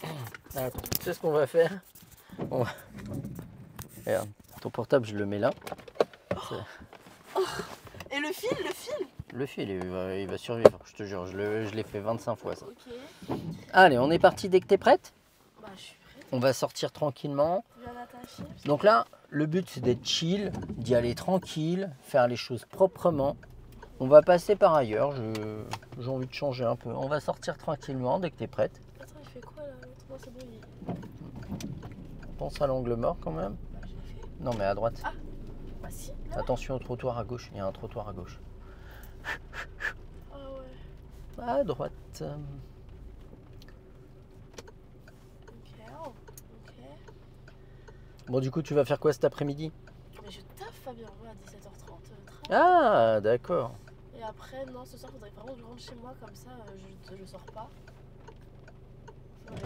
Attends, tu sais ce qu'on va faire? Regarde, ton portable, je le mets là. Et le fil, Le fil, il va survivre, je te jure. Je l'ai fait 25 fois, ça. Ok. Allez, on est parti dès que t'es prête. Bah, je suis prête. On va sortir tranquillement. Je viens d'attacher. Donc là, le but, c'est d'être chill, d'y aller tranquille, faire les choses proprement. On va passer par ailleurs. J'ai envie de changer un peu. On va sortir tranquillement dès que t'es prête. Attends, il fait quoi là? Non, c'est bon, il... Pense à l'angle mort quand même. Bah, je l'ai fait. Non, mais à droite. Ah, bah si. Là. Attention au trottoir à gauche. Il y a un trottoir à gauche. Ah ouais. À droite. Ok, oh, ok. Bon, du coup, tu vas faire quoi cet après-midi? Mais je taffe, Fabien, ouais, à 17h30. Ah, d'accord. Et après, non, ce soir, faudrait vraiment que je rentre chez moi, comme ça, je sors pas. Ouais.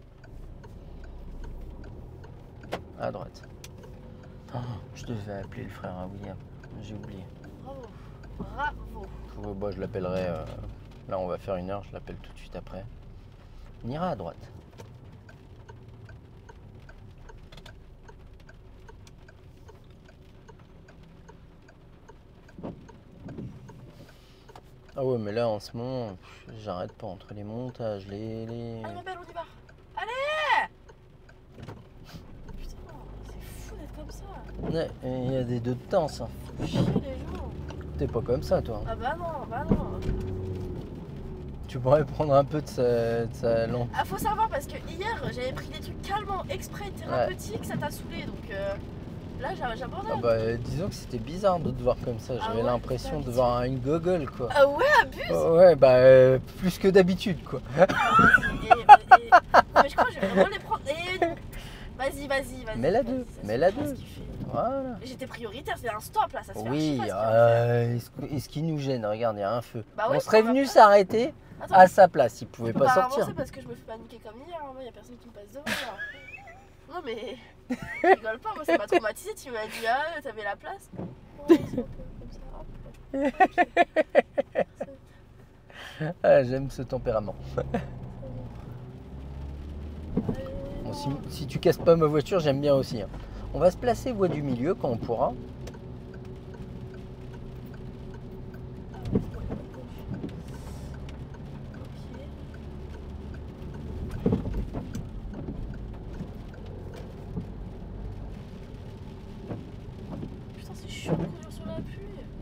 À droite. Oh, je devais appeler le frère à William. J'ai oublié. Bravo, bravo. Bon, je l'appellerai. Là, on va faire 1 heure. Je l'appelle tout de suite après. On ira à droite. Ah ouais, mais là, en ce moment, j'arrête pas entre les montages, les... Allez, ma belle, on y va. Allez. Putain, c'est fou d'être comme ça. Ouais, il y a des deux temps, ça. Faut chier les gens. T'es pas comme ça, toi. Ah bah non, bah non. Tu pourrais prendre un peu de sa lampe. Ah, faut savoir parce que hier j'avais pris des trucs calmants, exprès, thérapeutiques, ça t'a saoulé donc là j'abandonne. Ah bah, disons que c'était bizarre de te voir comme ça. Ah J'avais ouais, l'impression putain, de voir une gogole, quoi. Ah ouais, abuse. Oh, ouais, bah, plus que d'habitude, quoi. Mais je crois que je vais vraiment les prendre. Vas-y. Mets-la deux, vas-y, ça mets-la suffit, deux. ce qu'il fait. Voilà. J'étais prioritaire, c'est un stop là, ça se fait Oui, archi pas, et ce qui nous gêne, regarde, il y a un feu. Bah ouais, on serait on va venu pas- s'arrêter Attends, à sa place, il pouvait je peux pas pas sortir. avancer parce que je me fais paniquer comme hier, hein. Moi y a personne qui me passe devant là. Non mais je rigole pas, moi ça m'a traumatisé, tu m'as dit ah t'avais la place. Ouais, c'est un peu comme ça, hop. Ok. Ah, j'aime ce tempérament. Bon, si tu casses pas ma voiture, j'aime bien aussi, hein. On va se placer voie du milieu quand on pourra. Putain, c'est chiant de conduire sur la pluie.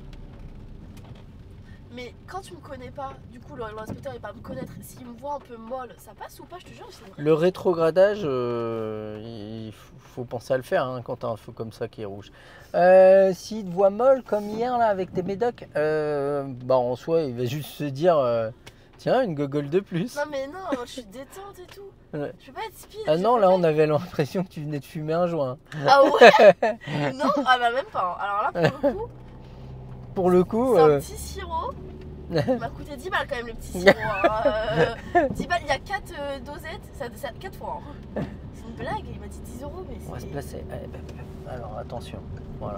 Mais quand tu me connais pas, du coup l'inspecteur il va me connaître. S'il me voit un peu molle, ça passe ou pas? Je te jure, c'est vrai. Le rétrogradage, il faut penser à le faire, hein, quand t'as un feu comme ça qui est rouge. S'il te voit molle comme hier là avec tes médocs, bah en soi il va juste se dire tiens, une gogole de plus. Non mais non, je suis détente et tout. Ouais. Je peux pas être speed. Ah je non, peux là pas on avait l'impression que tu venais de fumer un joint. Ah ouais. Non, ah bah même pas. Alors là Pour le coup, c'est un petit sirop. Il m'a coûté 10 balles quand même le petit sirop. Hein. 10 balles, il y a 4 dosettes, ça 4 fois. Hein. C'est une blague, il m'a dit 10 euros mais on va se c'est... placer. Alors attention, voilà.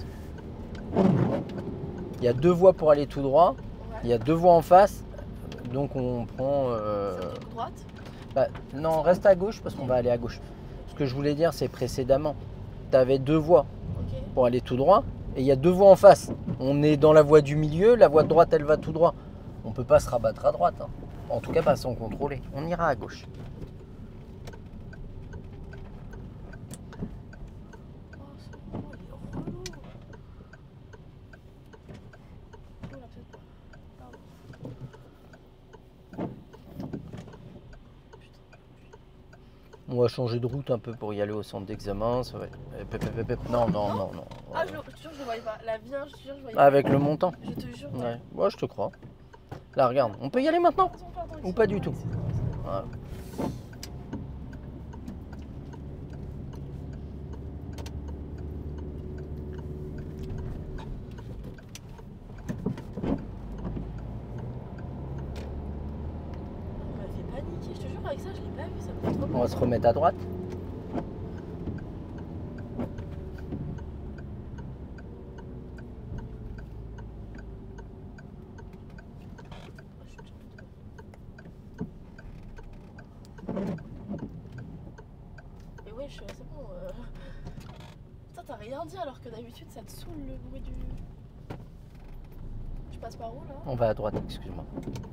Il y a 2 voies pour aller tout droit, il y a 2 voies en face, donc on prend... Ça me dit droite. Bah, non, reste à gauche parce qu'on va aller à gauche. Ce que je voulais dire, c'est précédemment, tu avais 2 voies Ok. pour aller tout droit et il y a 2 voies en face. On est dans la voie du milieu, la voie de droite, elle va tout droit. On peut pas se rabattre à droite, hein. En tout cas, pas sans contrôler. On ira à gauche. Oh, c'est bon, il est relou. Oh, là, peut-être pas. Pardon. On va changer de route un peu pour y aller au centre d'examen. Ça va être... Non. Ah, je te jure, je le voyais pas. La Vierge, je te jure, je voyais pas. Avec le montant. Je te jure. Ouais. Ouais, je te crois. Là, regarde. On peut y aller maintenant? Pardon, Ou pas du tout? Voilà. Il m'a fait paniquer, je te jure, avec ça, je l'ai pas vu, ça me fait trop On peur. va se remettre à droite. oui, c'est bon. Putain, t'as rien dit alors que d'habitude ça te saoule le bruit du. Tu passes par où là? On va à droite, excuse-moi.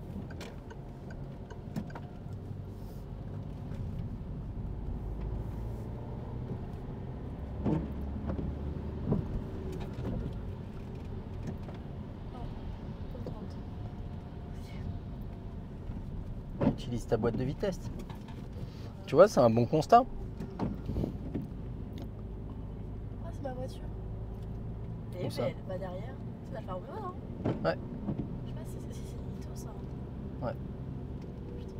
Utilise ta boîte de vitesse. Tu vois, c'est un bon constat. Ah, c'est ma voiture. Et Où ça elle va derrière. C'est l'Alfa Romeo, non? Ouais. Je sais pas si c'est Nito ça. Ouais. Putain,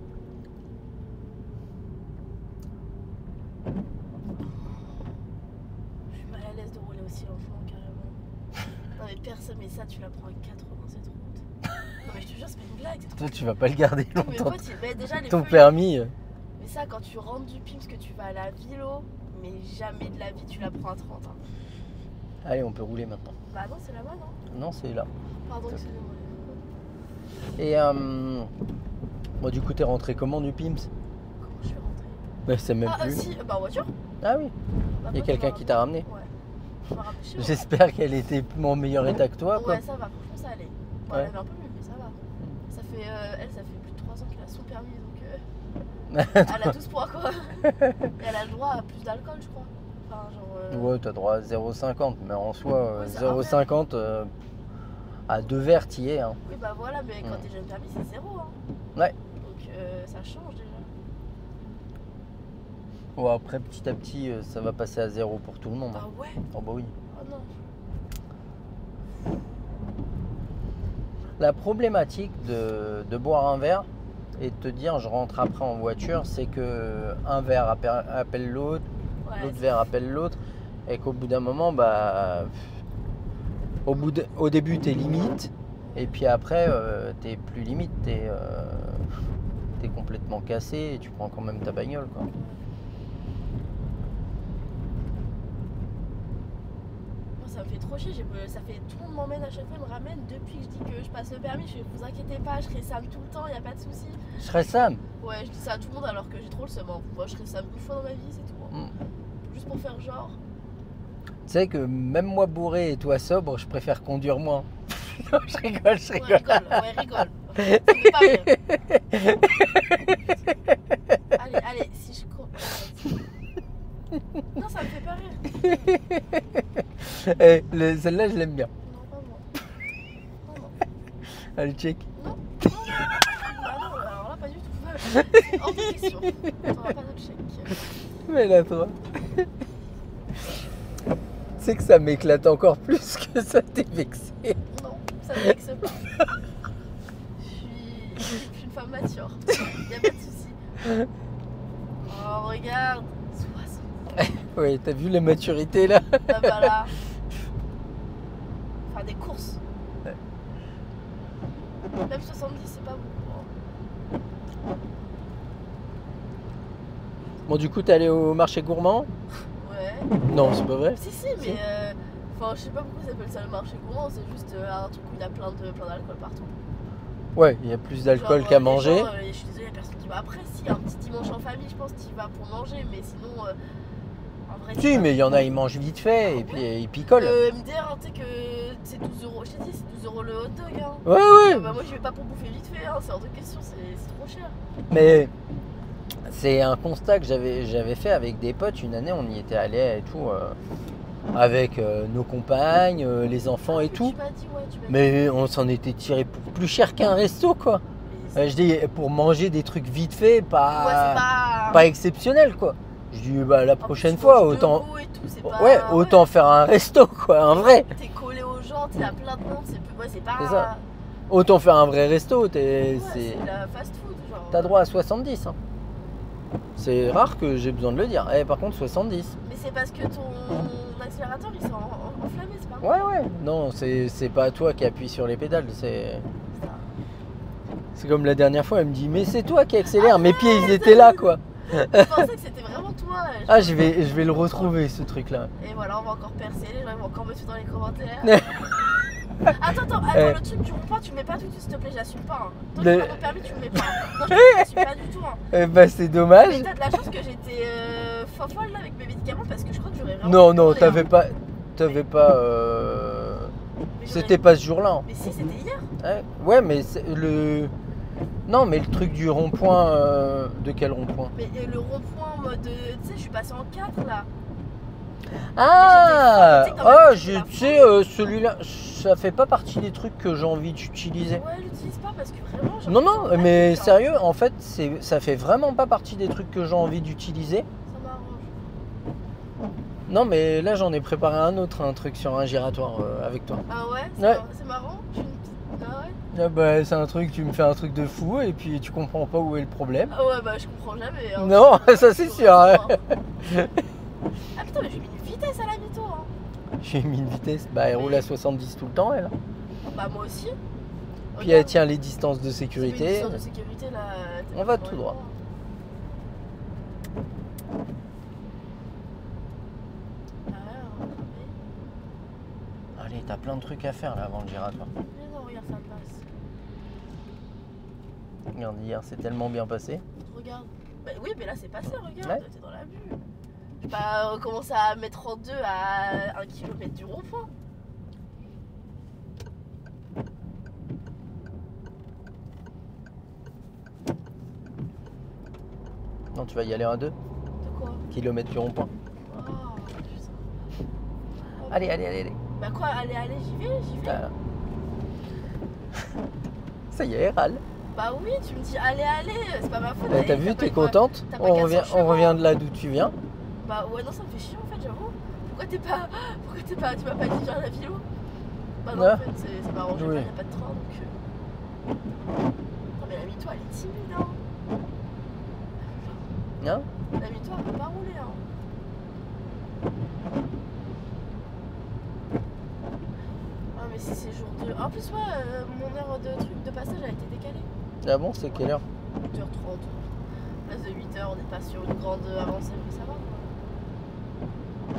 je suis mal à l'aise de rouler aussi lentement, carrément. Non, mais personne, mais ça, tu la prends à 80 cette route. Non, mais je te jure, c'est pas une blague. Toi, tu vas pas le garder Tous mes longtemps. potes, ils déjà les Ton feux, permis. Mais ça, quand tu rentres du PIMS, que tu vas à la Vilo, mais jamais de la vie tu la prends à 30. Hein. Allez, on peut rouler maintenant. Bah non, c'est là-bas, non? Non, c'est là. Pardon, excusez-moi. Et bon, du coup, t'es rentré comment du PIMS? Comment je suis rentrée? Bah, c'est même plus. Si, bah en voiture. Ah oui. Bah, Il y a moi, quelqu'un je me qui t'a ramené. Ouais. Je me rappelle chez moi. J'espère qu'elle était en meilleur état que toi, quoi. Ouais, ça va, franchement, ça allait. Bon, Ouais. elle avait un peu mieux, mais ça va. Ça fait, ça fait plus de 3 ans qu'elle a son permis, donc elle a 12 points, quoi. Et elle a le droit à plus d'alcool, je crois. Enfin, genre. Ouais, t'as droit à 0,50, mais en soi, Ouais, c'est 0,50 à 2 verres, t'y es. Hein. Oui, bah voilà, mais quand t'es jeune permis, c'est 0. Hein. Ouais. Donc ça change déjà. Bon, après, petit à petit, ça va passer à 0 pour tout le monde. Ah Hein. ouais? Oh bah oui. Oh non. La problématique de boire un verre et de te dire je rentre après en voiture, c'est que un verre appelle l'autre, Ouais, l'autre verre appelle l'autre, et qu'au bout d'un moment, bah, au début t'es limite, et puis après t'es plus limite, t'es complètement cassé et tu prends quand même ta bagnole, quoi. ça me fait trop chier, ça fait tout le monde m'emmène à chaque fois, il me ramène depuis que je dis que je passe le permis, je fais vous inquiétez pas, je serai Sam tout le temps, y a pas de souci. Je serais Sam. Ouais, je dis ça à tout le monde alors que j'ai trop le seum. Hein. Moi je serai Sam une fois dans ma vie, c'est tout. Hein. Juste pour faire genre. Tu sais que même moi bourré et toi sobre, je préfère conduire moins. Non, je rigole, je rigole. Ouais, rigole. Ça me fait pas rire. Allez, si je cours. Non, ça me fait pas rire. Celle-là, je l'aime bien. Non, pas moi. Non. Allez, check. Non. Ah non, alors là, pas du tout. C'est hors de question. T'auras pas de chèque. Mais là, toi. Tu sais que ça m'éclate encore plus que ça t'est vexé. Non, ça me vexe pas. Je suis une femme mature. Y'a pas de souci. Oh, regarde. 60. Oui, t'as vu la maturité là? Ah bah là. Enfin, des courses. Ouais. Même 70, c'est pas beaucoup. Bon, du coup, t'es allé au marché gourmand? Ouais. Non, c'est pas vrai. Si, mais. Enfin, je sais pas pourquoi ils appellent ça le marché gourmand, c'est juste un truc où il y a plein d'alcool partout. Ouais, il y a plus d'alcool Genre, qu'à les manger. gens, je suis désolée, il y a personne qui va après. Si, un petit dimanche en famille, je pense que tu y vas pour manger, mais sinon. En vrai, Si, mais il y en a, ils mangent vite fait et puis ils picolent. MDR, hein, tu sais que c'est 12 €. Je t'ai dit, c'est 12 € le hot dog. Hein. Ouais. Bah, moi, je vais pas pour bouffer vite fait, hein, c'est hors de question, c'est trop cher. Mais c'est un constat que j'avais fait avec des potes. Une année, on y était allé et tout, avec nos compagnes, les enfants et tout. Tu m'as dit, ouais, Mais on s'en était tiré pour plus cher qu'un resto, quoi. Je dis, pour manger des trucs vite fait, Ouais, c'est pas. pas exceptionnel, quoi. Je dis, bah la En plus, prochaine tu fois, manges autant. debout et tout, c'est pas- Ouais, autant faire un resto, quoi, un vrai. T'es collé aux gens, t'es à plein de monde, c'est pas. C'est ça. Autant faire un vrai resto, Ouais, c'est la fast food, genre. t'as droit à 70. Hein. C'est rare que j'ai besoin de le dire. Par contre, 70. Mais c'est parce que ton accélérateur il s'est enflammé, c'est pas moi. Ouais. Non, c'est pas toi qui appuie sur les pédales. C'est comme la dernière fois, elle me dit, mais c'est toi qui accélère. Mes pieds, ils étaient là, quoi. Je pensais que c'était vraiment toi. Ah, je vais le retrouver, ce truc-là. Et voilà, on va encore percer, les gens vont encore me suivre dans les commentaires. Attends, le truc du rond-point, tu mets pas tout de suite, s'il te plaît, j'assume pas. Hein. Tant que tu m'as pas permis, tu me mets pas. Non, je t'assume pas du tout. Hein. Bah, c'est dommage. Mais t'as de la chance que j'étais folle vraiment Non, fait non, tourner, t'avais hein. pas. T'avais pas. Mais C'était pas ce jour-là. Mais si, c'était hier. Ouais, mais le. Non, mais le truc du rond-point. De quel rond-point? Mais le rond-point en mode. Tu sais, je suis passée en 4 là. Ah! j'étais folle, tu sais, quand même, Tu j'étais sais, celui-là, ça fait pas partie des trucs que j'ai envie d'utiliser. Ouais, l'utilise pas parce que vraiment. j'ai Non, envie non, d'en mais passer, genre. sérieux, en fait, ça fait vraiment pas partie des trucs que j'ai envie d'utiliser. Ça m'arrange. Non, mais là, j'en ai préparé un autre, un truc sur un giratoire avec toi. Ah ouais? Ouais. C'est marrant? Je suis une petite. Ah ouais? Ah bah, c'est un truc, tu me fais un truc de fou et puis tu comprends pas où est le problème. Ah ouais, bah je comprends jamais. Hein. Non, ça c'est sûr. Ah Hein. putain, mais j'ai mis une vitesse à la mytho. Hein. J'ai mis une vitesse, bah elle roule à 70 tout le temps elle. Bah moi aussi. Puis elle tient les distances de sécurité. De sécurité là. On va tout droit. Ah ouais, on va attraper. Allez, t'as plein de trucs à faire là avant le giratoire. Mais non, regarde, ça passe. Regarde, hier c'est tellement bien passé. Regarde. Bah oui, mais là c'est passé, regarde, Ouais. t'es dans la vue. Je vais pas recommencer à mettre en deux à 1 km du rond-point. Non, tu vas y aller à 2 De quoi? km du rond-point. Oh, putain. Allez, allez, allez, allez. Bah quoi, allez, j'y vais. Voilà. Ça y est, elle râle. Bah oui, tu me dis allez, c'est pas ma faute. T'as vu, t'es contente? t'as pas On 400 revient, chevaux. on revient de là d'où tu viens. Bah ouais, non, ça me fait chier en fait, j'avoue. Pourquoi tu m'as pas dit vers la philo? Bah non, Ouais. en fait, ça m'arrange Oui. pas, y a pas de train donc. Non, mais la mytho, elle est timide, hein. Hein? La mytho, elle peut pas rouler, hein. Ah, mais si c'est jour 2. En plus, ouais, mon heure de passage a été décalée. Ah bon, c'est quelle heure? 8h30. Place de 8h, on n'est pas sur une grande avancée, mais ça va quoi.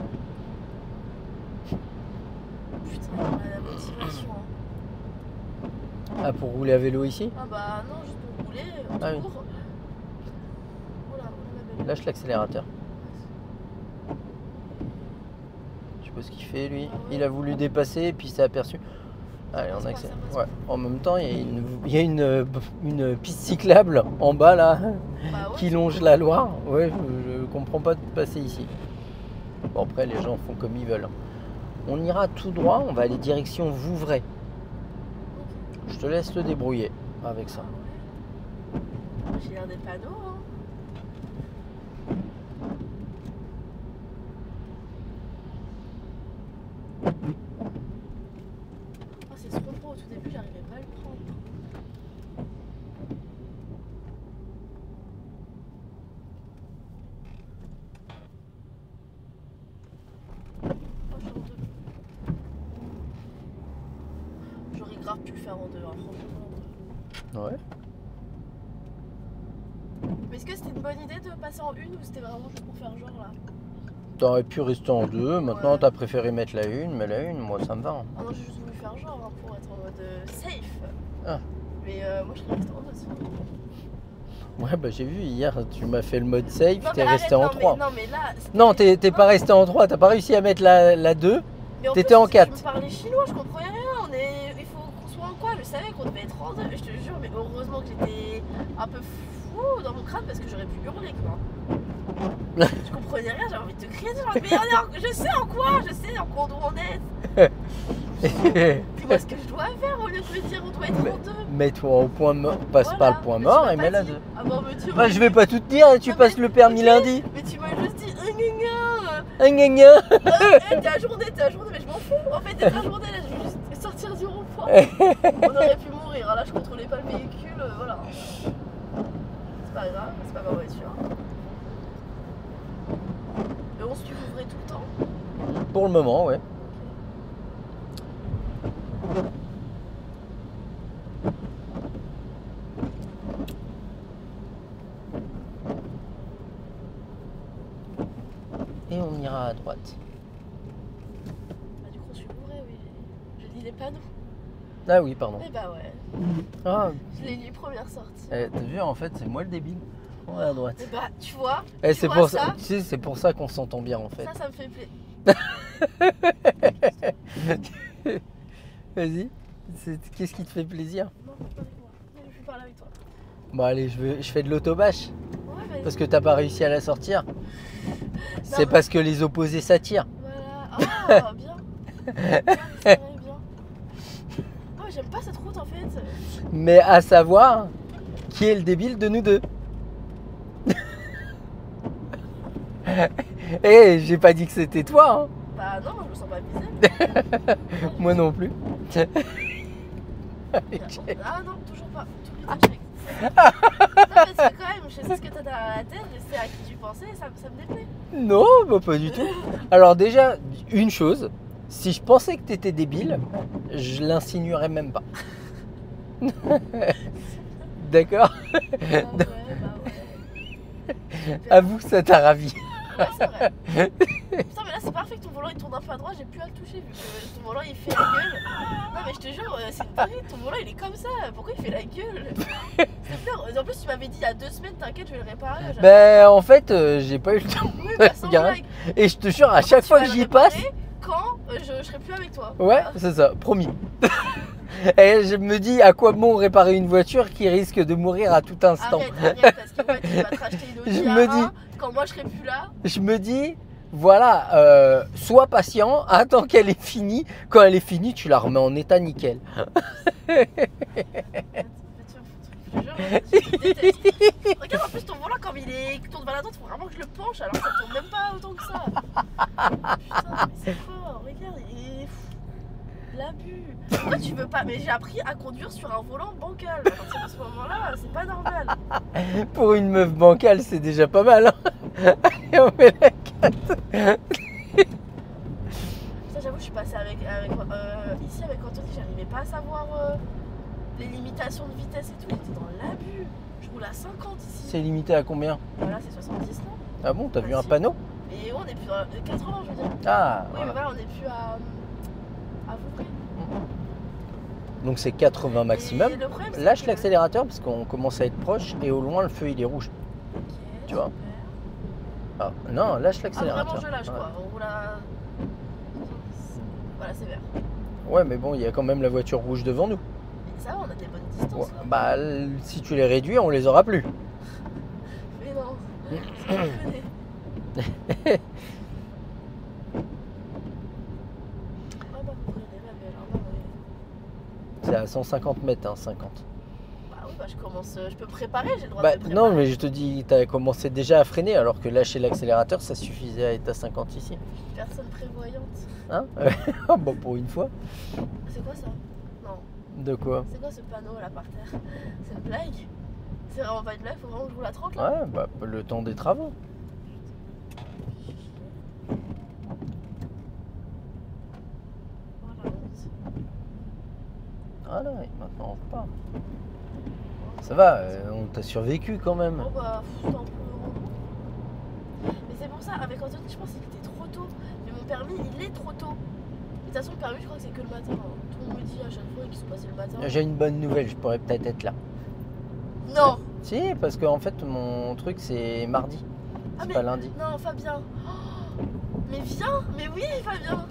Putain, la motivation. Hein. Ah, pour rouler à vélo ici? Ah bah non, juste pour rouler, on Ah oui. court. Oula, ma belle. Lâche l'accélérateur. Je sais pas ce qu'il fait lui. Il a voulu dépasser et puis il s'est aperçu. Allez, on Ça passe, accélère. ça passe. Ouais. En même temps, il y a une piste cyclable en bas là Bah ouais, qui longe la Loire. Ouais, je comprends pas de passer ici. Bon, après, les gens font comme ils veulent. On ira tout droit, on va aller direction Vouvray. Je te laisse te débrouiller avec ça. j'ai l'air des panneaux, hein. Oh, c'est ce rond-point au tout début, j'arrivais pas à le prendre. Oh, je suis en deux. J'aurais grave pu le faire en deux, hein, franchement. Ouais. Mais est-ce que c'était une bonne idée de passer en une ou c'était vraiment juste pour faire genre là? T'aurais pu rester en deux, maintenant Ouais. t'as préféré mettre la une, mais la une, moi ça me va. Hein. Ah non, j'ai juste voulu faire genre hein, pour être en mode safe. Ah. Mais moi je serais restée en deux sinon. Ouais, bah j'ai vu hier, tu m'as fait le mode safe, Non, t'es mais resté arrête, en 3. Non mais là. c'était- Non, t'es pas resté en 3, t'as pas réussi à mettre la 2. Mais en t'étais plus, en Je 4. me parlais chinois, je comprenais rien. Il faut qu'on soit en quoi? Je savais qu'on devait être en deux. Je te jure, mais heureusement que j'étais un peu fou dans mon crâne parce que j'aurais pu hurler quoi. Je comprenais rien, j'avais envie de te crier. Genre, mais je sais en quoi, je sais en quoi on est. Dis-moi ce que je dois faire au lieu de me dire on doit être en deux. Mets-toi au point mort, passe Voilà. pas le point Mais mort tu m'as et pas mets la dit. 2. Avant de me dire. Bah, je vais pas tout te dire, tu Non, passes mais- le permis ok, lundi. Mais tu m'as juste dit gna. Gna gna. T'es à journée, mais je m'en fous. En fait, t'es à journée, là, je veux juste sortir du rond-point. On aurait pu mourir, hein, là, je contrôlais pas le véhicule, voilà. C'est pas grave, c'est pas ma voiture. Mais on se couvrait tout le temps. Pour le moment, ouais. Et on ira à droite. Bah, du coup, on se couvrait, oui. J'ai dit les panneaux. Ah oui, pardon. Eh bah ouais, Ah, je l'ai lu première sortie. t'as vu, en fait, c'est moi le débile. On va à droite. Eh bah, tu vois, Eh, tu c'est vois pour ça, tu sais, c'est pour ça qu'on s'entend bien en fait. ça me fait plaisir. Vas-y. Qu'est-ce qui te fait plaisir? Non, pas avec moi. Je vais parler avec toi. Bon allez, je fais de l'autobâche. Ouais, vas-y. Parce que t'as pas réussi à la sortir. C'est Non. parce que les opposés s'attirent. Voilà. Ah, bien. C'est vrai, bien. Oh, j'aime pas cette route en fait. Mais à savoir, qui est le débile de nous deux? Eh, j'ai pas dit que c'était toi, Bah non, moi je me sens pas visée. hein. Moi non plus. Ah non, toujours pas. Tous les échecs. Non, parce que quand même, je sais ce que t'as dans la tête, je sais à qui tu pensais et ça me déplaît. Non, bah pas du tout. Alors déjà, une chose, si je pensais que t'étais débile, je l'insinuerais même pas. D'accord? Bah ouais, bah ouais. Avoue que ça t'a ravi. Ouais, c'est vrai. Putain, mais là c'est parfait que ton volant il tourne un peu à droite, j'ai plus à le toucher vu que ton volant il fait la gueule. Non, mais je te jure, c'est une dinguerie, ton volant il est comme ça, pourquoi il fait la gueule? C'est clair. En plus, tu m'avais dit il y a 2 semaines, t'inquiète, je vais le réparer. Ben en fait, j'ai pas eu le temps. Oui, bah sans Regarde. blague. Et je te jure, à chaque Tu fois vas que le j'y réparer passe, quand je serai plus avec toi. ouais, c'est ça, promis. Et je me dis à quoi bon réparer une voiture qui risque de mourir à tout instant. Arrête, parce qu'en fait, tu vas te racheter une Audi Je me A1 quand moi je serai plus là. Je me dis, voilà, sois patient, attends qu'elle est finie. Quand elle est finie, tu la remets en état nickel. Je te jure, je déteste. Regarde en plus ton volant comme il tourne vers la droite, faut vraiment que je le penche alors que ça tourne même pas autant que ça. Putain, mais c'est fort, regarde, il est fou. L'abus. Pourquoi tu veux pas? Mais j'ai appris à conduire sur un volant bancal. À partir de ce moment-là, c'est pas normal. Pour une meuf bancale, c'est déjà pas mal. Hein. Allez, on met la 4. Ça, j'avoue, je suis passée ici avec Anthony, j'arrivais pas à savoir les limitations de vitesse et tout. J'étais dans l'abus. Je roule à 50 ici. C'est limité à combien? Voilà, c'est 70 non? Ah bon, t'as vu un panneau? Et on est plus dans 80, je veux dire. Ah, Oui, mais voilà. voilà, on est plus à Vouvray. Donc c'est 80 maximum. Et le problème, c'est Lâche que- l'accélérateur parce qu'on commence à être proche et au loin le feu il est rouge. Ok, Tu vois. super. Ah, non, lâche Ah, l'accélérateur. vraiment, je lâche Ouais. quoi. On roule à. Voilà, c'est vert. Ouais, mais bon, il y a quand même la voiture rouge devant nous. Mais ça va, on a des bonnes distances. Ouais, Là. bah, si tu les réduis, on les aura plus. Mais non. Sans déconner. Ah bah, vous prenez ma belle, hein, bah ouais. C'est à 150 mètres, hein, 50. Bah oui, bah je commence. Je peux me préparer, j'ai le droit Bah, de me non, préparer. mais je te dis, t'as commencé déjà à freiner alors que lâcher l'accélérateur, ça suffisait à être à 50 ici. Personne prévoyante. Hein? Bon, pour une fois. C'est quoi ça? Non. De quoi? C'est quoi ce panneau là par terre? C'est une blague? C'est vraiment pas une blague, faut vraiment que je roule à 30 là? Ouais, bah, le temps des travaux. Oh la honte. Voilà, et maintenant on repart. Ça va, on t'a survécu quand même. Oh bah, c'est un peu relou. Mais c'est pour ça, avec Anthony, je pense qu'il était trop tôt. Mais mon permis, il est trop tôt. De toute façon, le permis, je crois que c'est que le matin. Hein. Tout le monde me dit à chaque fois qu'ils sont passés le matin. J'ai une bonne nouvelle, je pourrais peut-être être là. Non! Si, parce qu'en fait, mon truc c'est mardi, Ah, c'est mais pas lundi. non, Fabien! Oh, mais viens! Mais oui, Fabien!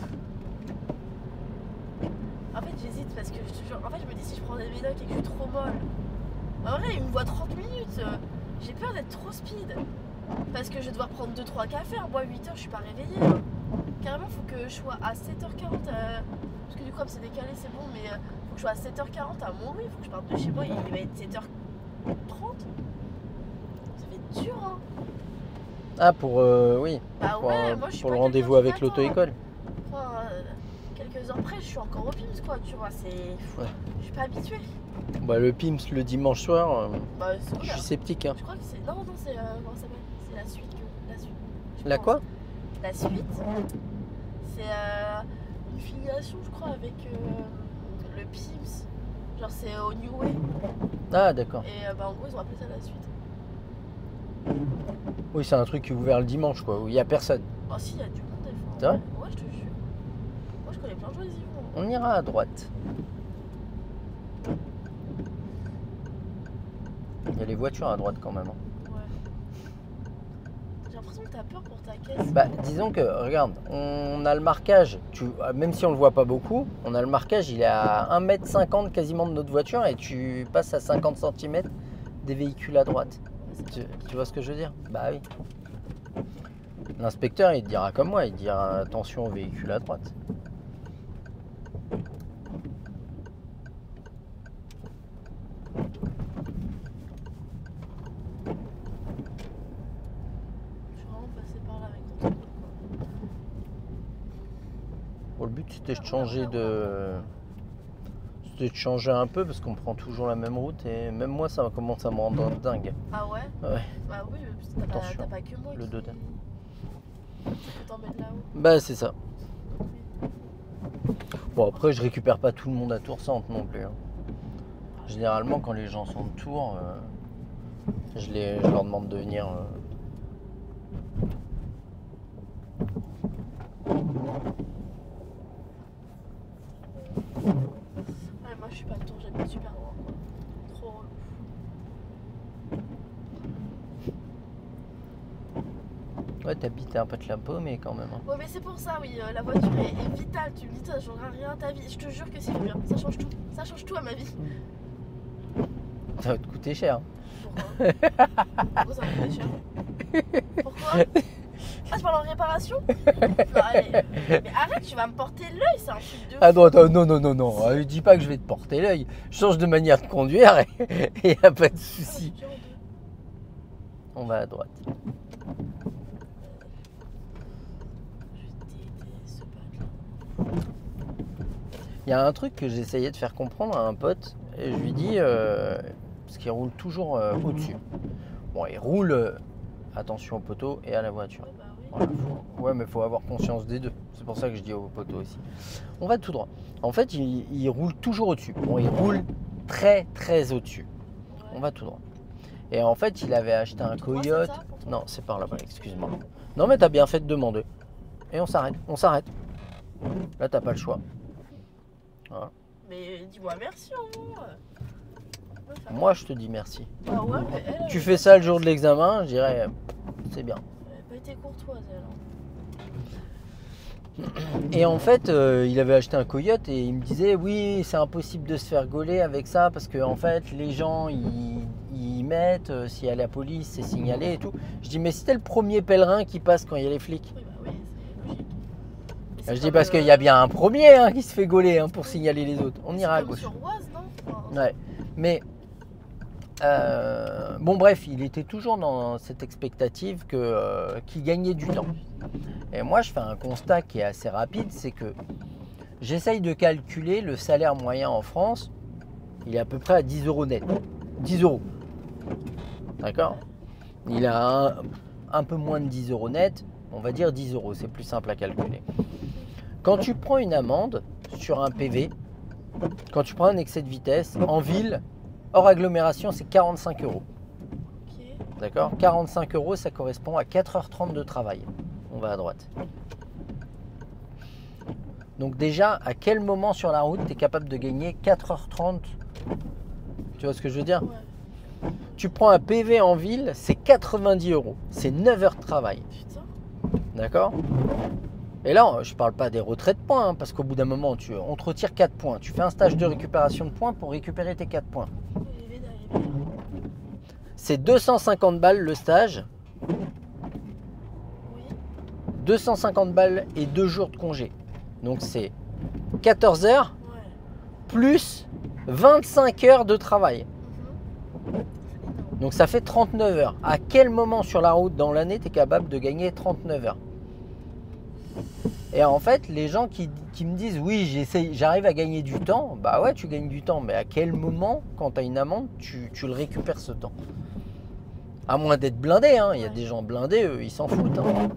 En fait, j'hésite parce que je te jure, en fait, je me dis si je prends des médocs et que je suis trop molle. En vrai, il me voit 30 minutes. J'ai peur d'être trop speed. Parce que je vais devoir prendre 2-3 cafés. Moi, 8h, je suis pas réveillée. Hein. Carrément, faut que je sois à 7h40. Parce que du coup, comme c'est décalé, c'est bon. Mais faut que je sois à 7h40 à Montrouge. Faut que je parte de chez moi. Il va être 7h30. Ça va être dur, hein. Ah, pour oui, Bah pour, ouais, moi je suis pour pas le rendez-vous quelqu'un qui avec m'attend. l'auto-école. Enfin, quelques heures près, je suis encore au PIMS, quoi. Tu vois, c'est. Ouais. Je suis pas habituée. Bah, le PIMS le dimanche soir, Bah, c'est je bon, suis sceptique. Hein. Je crois que c'est. Non, c'est. Comment ça s'appelle? C'est la suite. La suite. je La pense. quoi? La suite. C'est une filiation, je crois, avec le PIMS. Genre, c'est au New Way. Ah, d'accord. Et bah, en gros, ils ont appelé ça la suite. Oui, c'est un truc qui est ouvert le dimanche, quoi, où il y a personne. Oh, si, il y a du monde des fois. C'est vrai? Ouais, je te jure. Moi, je connais plein de gens, ils y vont. On ira à droite. Il y a les voitures à droite quand même. Hein. Ouais. J'ai l'impression que t'as peur pour ta caisse. Bah, disons que, regarde, on a le marquage, même si on le voit pas beaucoup, on a le marquage, il est à 1,50 m quasiment de notre voiture et tu passes à 50 cm des véhicules à droite. Tu vois ce que je veux dire? Bah oui. L'inspecteur, il te dira comme moi, il te dira attention aux véhicules à droite. Bon, le but c'était de changer un peu parce qu'on prend toujours la même route et même moi ça commence à me rendre dingue. Ah ouais? Ouais. Bah oui, t'as pas que moi le qui Dodan. t'emmène là-haut. Bah c'est ça. Bon après je récupère pas tout le monde à Tours Centre non plus. Hein. Généralement quand les gens sont de Tours, je leur demande de venir. Ouais, moi je suis pas de Tours, j'habite super loin quoi. Trop relou. Ouais, t'habites un peu de la peau, mais quand même. Hein. Ouais, mais c'est pour ça, oui, la voiture est vitale. Tu me dis, ça changera rien à ta vie. Je te jure que c'est bien. Ça change tout. Ça change tout à ma vie. Ça va te coûter cher. Pourquoi? Pourquoi ça va me coûter cher? Pourquoi? Ah, tu parles en réparation? Non, allez. Mais arrête, tu vas me porter l'œil, c'est un truc de. À droite, non. Dis pas que je vais te porter l'œil. Je change de manière de conduire et y a pas de souci. On va à droite. Il y a un truc que j'essayais de faire comprendre à un pote et je lui dis, parce qu'il roule toujours au-dessus. Bon, il roule, attention au poteau et à la voiture. Ouais, bah oui. Voilà, ouais, mais il faut avoir conscience des deux. C'est pour ça que je dis au poteau aussi. On va tout droit. En fait, il roule toujours au-dessus. Bon, il roule très au-dessus. Ouais. On va tout droit. Et en fait, il avait acheté un Tout droit, c'est Coyote. ça, pour toi? Non, c'est par là-bas, excuse-moi. Non, mais t'as bien fait de demander. Et on s'arrête. Là, t'as pas le choix. Voilà. Mais dis-moi merci au moins. Moi, je te dis merci. Ah ouais, mais elle. Tu fais ça le jour de l'examen, je dirais, c'est bien. Elle a pas été courtoise, elle. Et en fait, il avait acheté un Coyote et il me disait, oui, c'est impossible de se faire gauler avec ça parce que en fait, les gens, ils mettent, s'il y a la police, c'est signalé et tout. Je dis, mais c'était le premier pèlerin qui passe quand il y a les flics. Oui, bah oui, c'est logique. Mais c'est Je dis comme, parce qu'il y a bien un premier hein, qui se fait gauler hein, pour signaler les autres. On ira à comme gauche. sur Oise, non? Enfin, Ouais, mais bon bref, il était toujours dans cette expectative qu'il gagnait du temps. Et moi, je fais un constat qui est assez rapide, c'est que j'essaye de calculer le salaire moyen en France. Il est à peu près à 10 euros net. 10 euros. D'accord? Il a un peu moins de 10 euros net. On va dire 10 euros, c'est plus simple à calculer. Quand tu prends une amende sur un PV, quand tu prends un excès de vitesse, en ville, hors agglomération, c'est 45 euros. ok. D'accord? 45 euros, ça correspond à 4h30 de travail. On va à droite. Donc déjà, à quel moment sur la route tu es capable de gagner 4h30? Tu vois ce que je veux dire? Ouais. Tu prends un PV en ville, c'est 90 euros. C'est 9 heures de travail. Putain. D'accord? Et là, je ne parle pas des retraits de points, hein, parce qu'au bout d'un moment, on te retire 4 points. Tu fais un stage de récupération de points pour récupérer tes 4 points. Il est bien. C'est 250 balles le stage, Oui. 250 balles et 2 jours de congé. Donc c'est 14 heures Ouais. plus 25 heures de travail. Mhm. Donc ça fait 39 heures. À quel moment sur la route dans l'année tu es capable de gagner 39 heures? Et en fait, les gens qui me disent oui, j'arrive à gagner du temps, bah ouais, tu gagnes du temps, mais à quel moment, quand tu as une amende, tu le récupères ce temps? À moins d'être blindé, hein. Il y a Ouais. des gens blindés, eux, ils s'en foutent. Hein.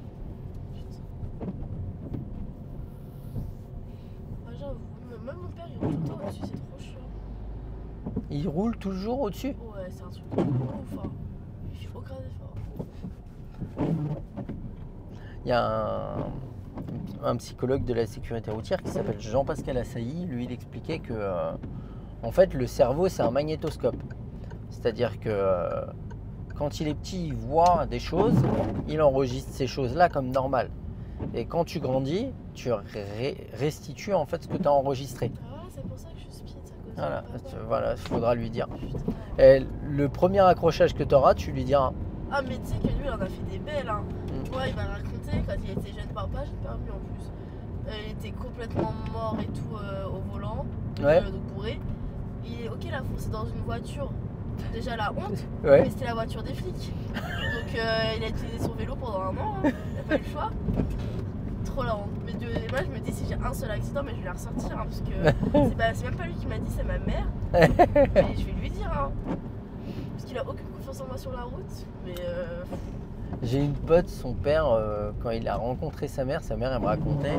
Ouais, j'avoue. Même mon père, il roule tout le temps au-dessus, c'est trop chiant. Ils roulent toujours au-dessus. Ouais, c'est un truc de ouf. Hein. Il fait aucun effort. Il y a un psychologue de la sécurité routière qui s'appelle Jean-Pascal Assailly. Lui, il expliquait que en fait, le cerveau, c'est un magnétoscope. C'est-à-dire que quand il est petit, il voit des choses, il enregistre ces choses-là comme normal. Et quand tu grandis, tu restitues en fait ce que tu as enregistré. Ah ouais, c'est pour ça que je suis speed, ça cause. Voilà, pas. voilà, il faudra lui dire. Putain. Et le premier accrochage que tu auras, tu lui diras. Ah, mais tu sais que lui, il en a fait des belles. Hein. Mm. Ouais, il m'a raconté quand il était jeune, pas jeune permis en plus. Il était complètement mort et tout au volant, Ouais. donc bourré. Ok, il a foncé dans une voiture. Déjà la honte, Ouais. mais c'était la voiture des flics. Donc il a utilisé son vélo pendant 1 an, hein. Il n'a pas eu le choix. Trop la honte. Mais moi je me dis si j'ai un seul accident, mais je vais la ressortir hein, parce que c'est même pas lui qui m'a dit, c'est ma mère. Et je vais lui dire, hein, parce qu'il a aucune confiance en moi sur la route. Mais J'ai une pote, son père, quand il a rencontré sa mère elle me racontait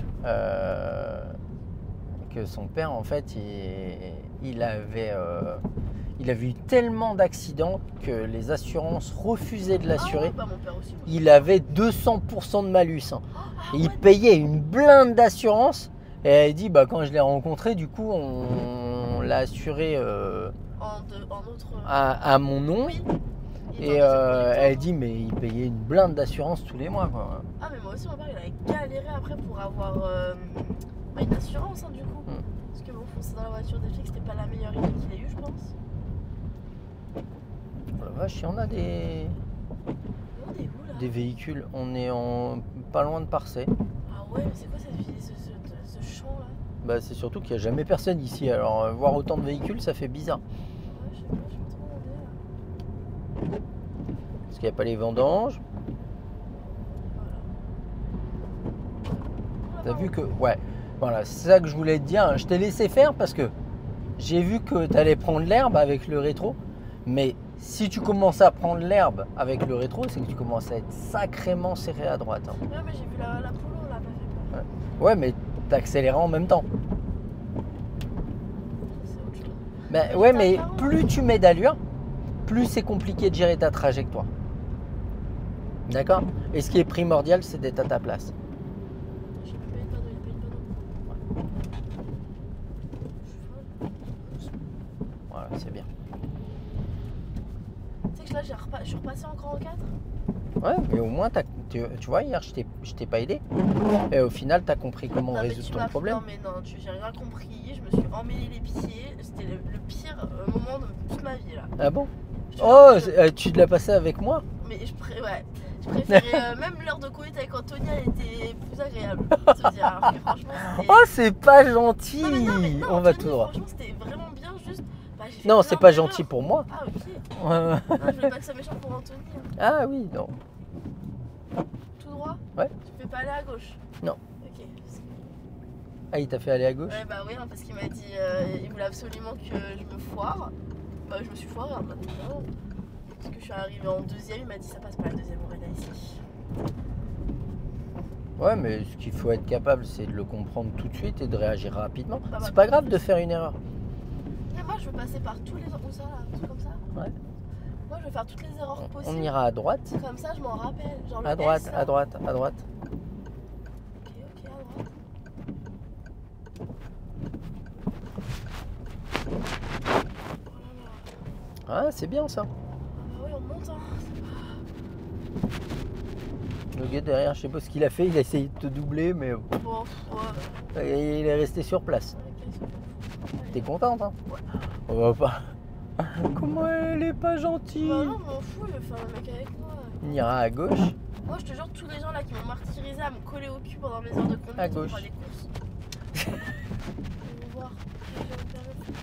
que son père, en fait, il avait eu tellement d'accidents que les assurances refusaient de l'assurer. ah ouais, bah, mon père aussi. Moi. Il avait 200% de malus. Hein. Ah Et il ouais, payait une blinde d'assurance. Et elle dit, bah, quand je l'ai rencontré, du coup, on l'a assuré en autre. à mon nom. Oui. Et elle dit, mais il payait une blinde d'assurance tous les mois. Quoi. Ah, mais moi aussi, mon père, il avait galéré après pour avoir une assurance, hein, du coup. Parce que bon, foncer dans la voiture des flics, c'était pas la meilleure idée qu'il ait eue, je pense. Oh la vache, il y en a des On est où là véhicules. On est pas loin de Parçay. Ah ouais, mais c'est quoi cette ville, ce champ là? Bah, c'est surtout qu'il n'y a jamais personne ici. Alors, voir autant de véhicules, ça fait bizarre. Ouais, je sais pas, je me trop demandé là. Parce qu'il n'y a pas les vendanges. Voilà. T'as vu que... Ouais, voilà, c'est ça que je voulais te dire. Je t'ai laissé faire parce que j'ai vu que tu allais prendre l'herbe avec le rétro. Mais si tu commences à prendre l'herbe avec le rétro, c'est que tu commences à être sacrément serré à droite. Hein. Ouais, mais j'ai vu la polo là, m'a fait peur. Ouais, mais t'accélérais en même temps. C'est autre chose. Ben, ouais, mais plus tu mets d'allure, plus c'est compliqué de gérer ta trajectoire. D'accord? Et ce qui est primordial, c'est d'être à ta place. J'ai même pas eu de panneau, il n'y a pas eu de panneau. Je suis folle. Voilà, c'est bien. Tu sais que là, je suis repassé encore en 4. Ouais, mais au moins, tu vois, hier, je t'ai pas aidé. Et au final, tu as compris comment Non, mais résoudre tu ton m'as- problème. Non, mais non, j'ai rien compris. Je me suis emmêlé les pieds. C'était le pire moment de toute ma vie là. Ah bon? Je te Oh, jure. tu l'as passé avec moi? Mais je préférais même l'heure de coït avec Antonia, elle était plus agréable. Pour te dire, alors que franchement, c'était. Oh, c'est pas gentil! Non, mais non, On va Anthony, tout droit. Franchement, c'était vraiment bien. Juste. Bah, j'ai fait Non, plein c'est pas d'erreurs. gentil pour moi. Ah, ok. Ouais. Non, je voulais pas que ça méchant pour Anthony. Hein. Ah oui, non. Tout droit? Ouais. Tu fais pas aller à gauche? Non. Ok. Ah, il t'a fait aller à gauche? Ouais, bah oui, hein, parce qu'il m'a dit il voulait absolument que je me foire. Bah, je me suis foirée, hein, bah, évidemment. Parce que je suis arrivée en deuxième, il m'a dit ça passe pas la deuxième Aurélia ici. Ouais, mais ce qu'il faut être capable, c'est de le comprendre tout de suite et de réagir rapidement. Bah, C'est pas grave de faire une erreur. Mais moi, je veux passer par tous les. Où ça là? Un truc comme ça? Ouais. Moi, je veux faire toutes les erreurs On possibles. ira à droite. Comme ça, je m'en rappelle. Genre le À droite, S, là. à droite, à droite. Ok, à droite. Oh là là. Ah, c'est bien ça. Ah bah oui, on monte, hein. Le gars derrière, je sais pas ce qu'il a fait. Il a essayé de te doubler, mais Bon, ouais. et il est resté sur place. T'es contente, hein? Ouais. On va pas. Comment elle est pas gentille? Bah non, m'en fous, je vais faire un mec avec moi. On ira à gauche. Moi, je te jure, tous les gens là qui m'ont martyrisé à me coller au cul pendant mes heures de conduite, À on gauche. fera des courses. On va voir. Je vais me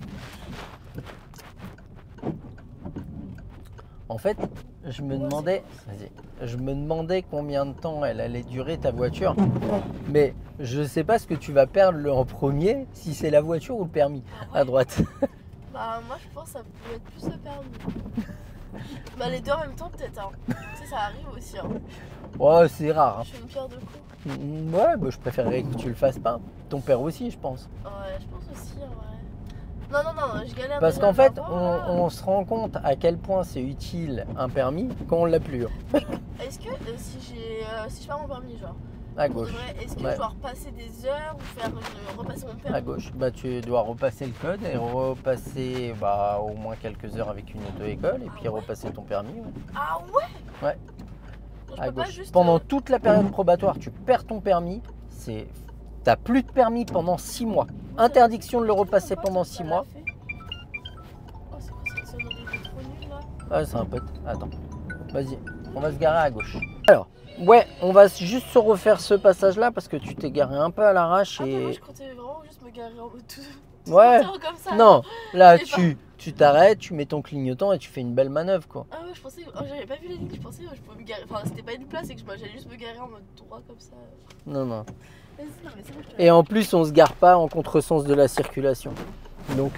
permettre. En fait, je me demandais, je me demandais combien de temps elle allait durer ta voiture, mais je sais pas ce que tu vas perdre en premier, si c'est la voiture ou le permis Ah ouais. à droite. Bah, moi, je pense que ça peut être plus le permis. Bah, les deux en même temps, peut-être. Hein. Tu sais, ça arrive aussi. Hein. Ouais, c'est rare. Hein. Je fais une pierre de coups. Ouais, bah, je préférerais que tu le fasses pas. Ton père aussi, je pense. Ouais, je pense aussi, en vrai. Non, je galère. Parce déjà qu'en à fait, l'avoir, là. on se rend compte à quel point c'est utile un permis quand on l'a plus. Est-ce que si je perds mon permis, genre, À Pour de gauche. vrai, est-ce que Ouais. je dois repasser des heures ou faire repasser mon permis? À gauche. Bah, tu dois repasser le code et repasser au moins quelques heures avec une auto-école et Ah puis ouais? repasser ton permis. Ouais. Ah ouais? Ouais. Donc, je À peux pas gauche. juste. Pendant toute la période probatoire, tu perds ton permis. T'as plus de permis pendant 6 mois. Interdiction de le repasser pendant 6 mois. Oh, c'est quoi cette sonnerie de trop nulle là? Ah, c'est un pote. Attends. Vas-y, on va se garer à gauche. Alors, ouais, on va juste se refaire ce passage-là parce que tu t'es garé un peu à l'arrache Ah, mais moi et... je comptais vraiment juste me garer en mode tout Ouais. entièrement comme ça. Non, là, Je sais tu t'arrêtes, tu mets ton clignotant et tu fais une belle manœuvre, quoi. Ah ouais, je pensais. Oh, j'avais pas vu la ligne, je pensais je pouvais me garer. Enfin, c'était pas une place et que j'allais juste me garer en mode droit comme ça. Non, non. Vas-y, non, mais c'est bon, je te Et en plus, on se gare pas en contresens de la circulation. Donc,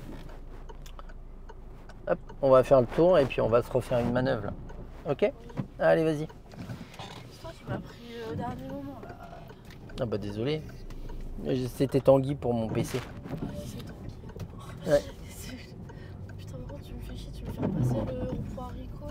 hop, on va faire le tour et puis on va se refaire une manœuvre, là. Ok? Allez, vas-y. Toi, tu m'as pris au dernier moment là. Ah bah désolé. C'était Tanguy pour mon PC. Ah, c'est ton Ouais. Putain, par contre, tu me fais chier, tu me fais passer le rond-point haricot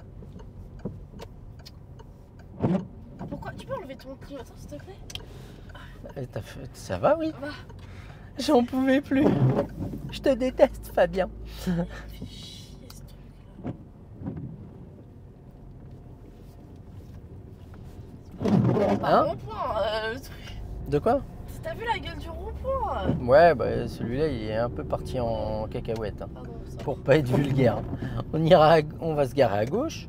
là. Pourquoi? Tu peux enlever ton climatiseur s'il te plaît? Ça va, oui? Va. J'en pouvais plus. Je te déteste, Fabien. Il me fait chier ce truc là. Pas Hein? rond-point, le truc. De quoi? T'as vu la gueule du rond-point? Ouais, bah celui-là, il est un peu parti en cacahuète. Hein, Pardon, ça. pour pas être vulgaire. On va se garer à gauche.